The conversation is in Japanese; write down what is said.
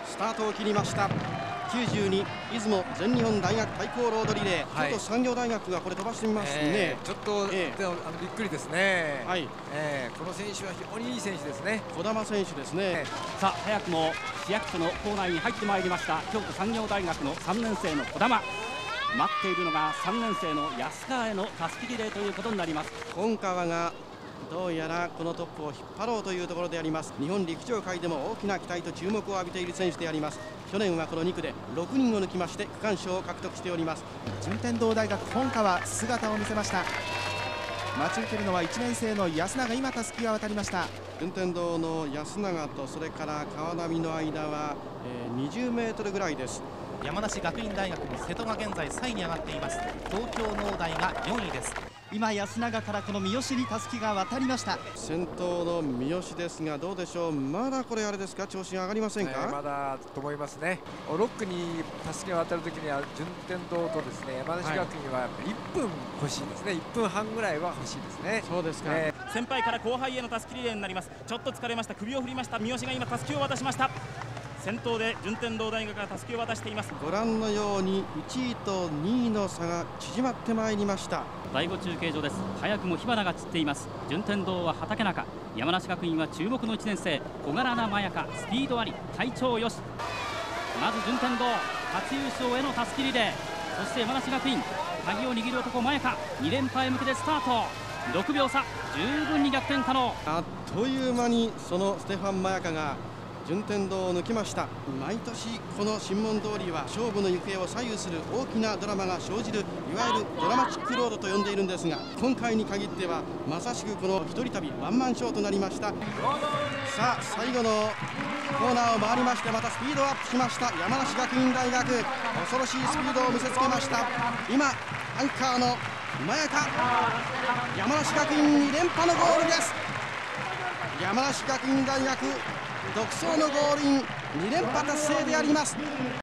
スタートを切りました。92出雲全日本大学対抗ロードリレー、京都産業大学がこれ飛ばしてみますね。 ちょっと、びっくりですね。 はい、 この選手は非常にいい選手ですね。 児玉選手ですね。 さあ早くも市役所の構内に入ってまいりました京都産業大学の3年生の児玉。待っているのが3年生の安川へのたすきリレーということになります。 今川がどうやらこのトップを引っ張ろうというところであります。日本陸上界でも大きな期待と注目を浴びている選手であります。去年はこの2区で6人を抜きまして区間賞を獲得しております。 順天堂大学本川姿を見せました。待ち受けるのは1年生の安永、今たすきが渡りました。 順天堂の安永とそれから川波の間は、20メートルぐらいです。 山梨学院大学の瀬戸が現在3位に上がっています。東京農大が4位です。 今安永からこの三好にたすきが渡りました。 先頭の三好ですがどうでしょう、まだこれあれですか、調子が上がりませんか。 まだと思いますね。6区にたすきが渡るときには順天堂とですね山梨学院は1分欲しいですね。1分半ぐらいは欲しいですね。 そうですか、 先輩から後輩へのたすきリレーになります。ちょっと疲れました。首を振りました三好が今たすきを渡しました。先頭で順天堂大学がたすきを渡しています。 ご覧のように1位と2位の差が縮まってまいりました。 第5中継所です。早くも火花が散っています。順天堂は畠中、山梨学院は注目の1年生小柄なまやか、スピードあり、体調よし。まず順天堂初優勝へのたすきリレー、そして山梨学院鍵を握る男まやか、2連覇へ向けてスタート。6秒差、十分に逆転可能。 あっという間にそのステファン・マヤカが順天堂を抜きました。毎年この神門通りは勝負の行方を左右する大きなドラマが生じる、いわゆるドラマチックロードと呼んでいるんですが、今回に限ってはまさしくこの一人旅ワンマンショーとなりました。さあ最後のコーナーを回りまして、またスピードアップしました山梨学院大学、恐ろしいスピードを見せつけました。今アンカーのまやか、山梨学院2連覇のゴールです。山梨学院大学独走のゴールイン、2連覇達成であります。